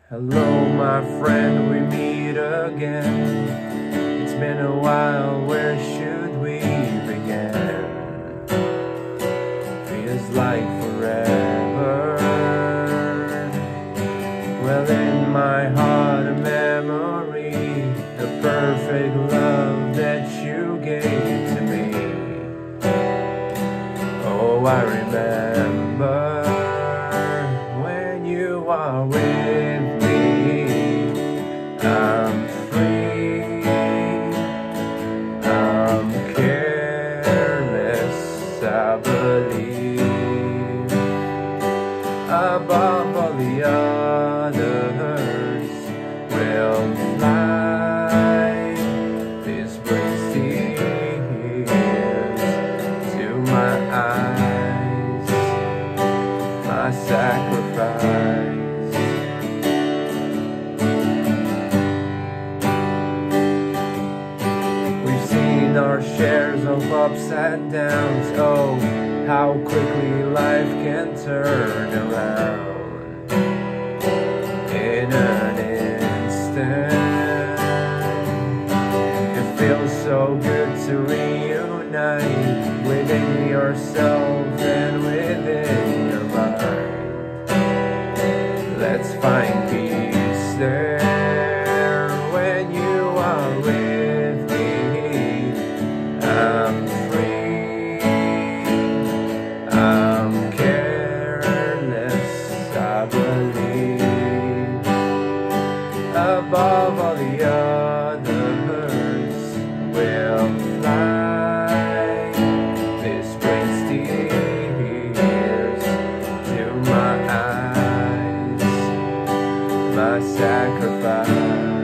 Hello my friend, we meet again. It's been a while, where should we begin? Feels like forever. Well, in my heart a memory, the perfect love that you gave to me. Oh, I remember when you are with me. I'm free, I'm careless, I believe. Above all the others, we'll fly. This brings tears to my eyes, my sacrifice. Our shares of ups and downs. Oh, how quickly life can turn around in an instant. It feels so good to reunite within yourself and within your mind. Let's find peace there when you are with me. I'm free, I'm careless, I believe. Above all the others, we'll fly. This brings tears to my eyes, my sacrifice.